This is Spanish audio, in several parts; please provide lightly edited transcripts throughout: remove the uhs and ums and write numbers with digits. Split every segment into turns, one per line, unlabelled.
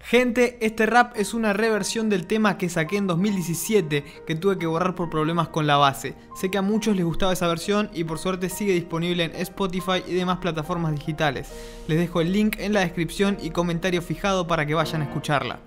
Gente, este rap es una reversión del tema que saqué en 2017 que tuve que borrar por problemas con la base. Sé que a muchos les gustaba esa versión y por suerte sigue disponible en Spotify y demás plataformas digitales. Les dejo el link en la descripción y comentario fijado para que vayan a escucharla.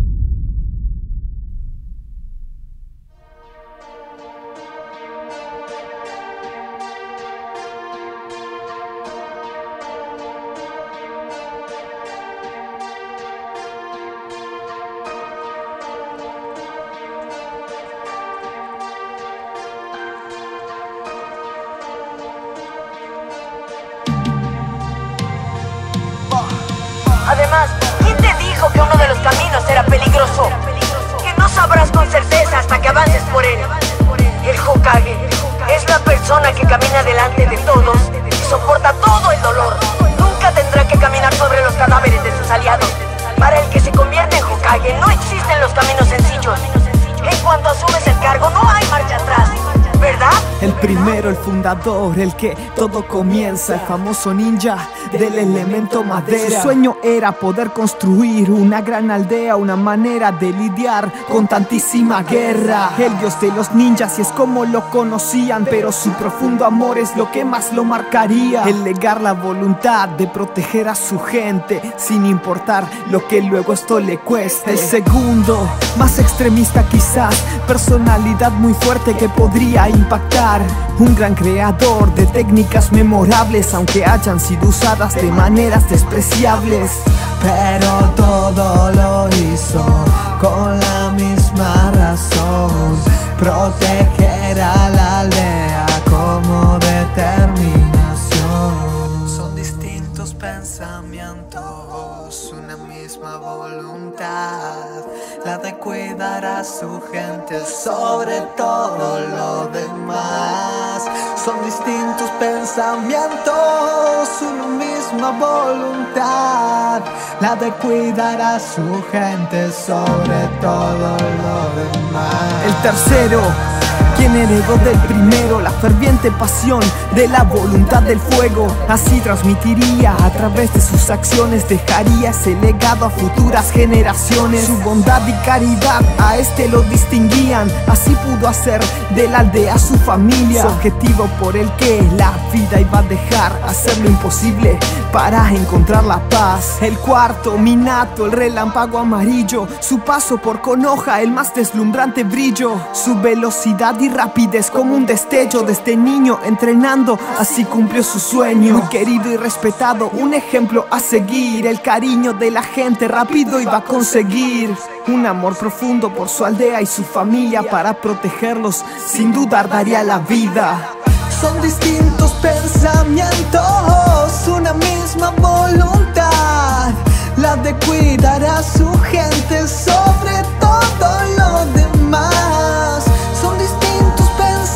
Además, ¿quién te dijo que uno de los caminos era peligroso? Que no sabrás con certeza hasta que avances por él. El Hokage es la persona que camina delante de todos y soporta todo el dolor. Nunca tendrá que caminar sobre los cadáveres de sus aliados. Para el que se convierte en Hokage no existen los caminos sencillos. En cuanto asumes el cargo no hay marcha atrás, ¿verdad?
El primero, el fundador, el que todo comienza, el famoso ninja del elemento madera. Su sueño era poder construir una gran aldea, una manera de lidiar con tantísima guerra. El dios de los ninjas y es como lo conocían, pero su profundo amor es lo que más lo marcaría. El legar la voluntad de proteger a su gente, sin importar lo que luego esto le cueste. El segundo, más extremista quizás, personalidad muy fuerte que podría impactar. Un gran creador de técnicas memorables, aunque hayan sido usadas de maneras despreciables. Pero todo lo hizo con la misma razón: proteger a la aldea como determinación. Son distintos pensamientos, una misma voluntad, la de cuidar a su gente sobre todo lo demás. Son distintos pensamientos, una misma voluntad, la de cuidar a su gente sobre todo lo demás. El tercero, quien heredó del primero la ferviente pasión de la voluntad del fuego. Así transmitiría a través de sus acciones, dejaría ese legado a futuras generaciones. Su bondad y caridad a este lo distinguían, así pudo hacer de la aldea su familia. Su objetivo por el que la vida iba a dejar, hacer lo imposible para encontrar la paz. El cuarto, Minato, el relámpago amarillo, su paso por Konoha, el más deslumbrante brillo, su velocidad y rapidez como un destello. Desde niño entrenando, así cumplió su sueño. Muy querido y respetado, un ejemplo a seguir. El cariño de la gente rápido iba a conseguir un amor profundo por su aldea y su familia. Para protegerlos sin dudar daría la vida. Son distintos pensamientos, una misma voluntad, la de cuidar a su gente sobre todo lo demás. Son distintos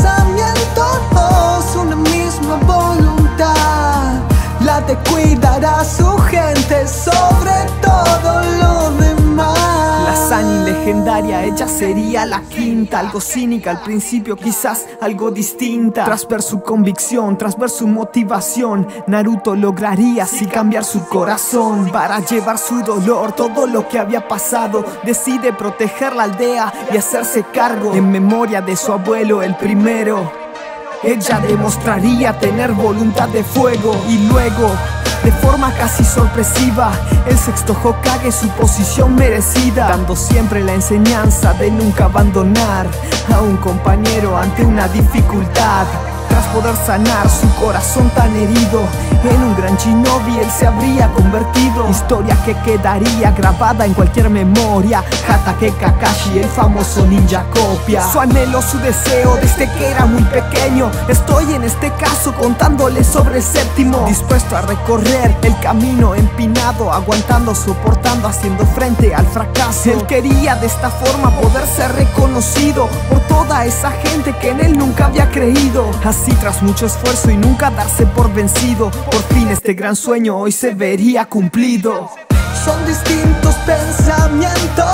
pensamientos, una misma voluntad, la de cuidar a su gente sobre todo lo demás. La Sannin legendaria, ella sería la quinta, algo cínica al principio, quizás algo distinta. Tras ver su convicción, tras ver su motivación, Naruto lograría así cambiar su corazón. Para llevar su dolor, todo lo que había pasado, decide proteger la aldea y hacerse cargo. En memoria de su abuelo, el primero, ella demostraría tener voluntad de fuego. Y luego, de forma casi sorpresiva, el sexto Hokage su posición merecida, dando siempre la enseñanza de nunca abandonar a un compañero ante una dificultad. Tras poder sanar su corazón tan herido, en un gran shinobi él se habría convertido. Historia que quedaría grabada en cualquier memoria. Hatake Kakashi, el famoso ninja copia. Su anhelo, su deseo desde que era muy pequeño. Estoy en este caso contándole sobre el séptimo, dispuesto a recorrer el camino empinado, aguantando, soportando, haciendo frente al fracaso. Él quería de esta forma poder ser reconocido por toda esa gente que en él nunca había creído. Así, tras mucho esfuerzo y nunca darse por vencido, por fin este gran sueño hoy se vería cumplido. Son distintos pensamientos,